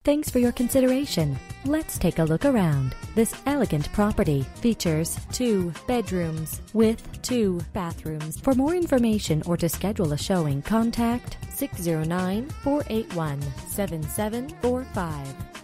Thanks for your consideration. Let's take a look around. This elegant property features 2 bedrooms with 2 bathrooms. For more information or to schedule a showing, contact 609-481-7745.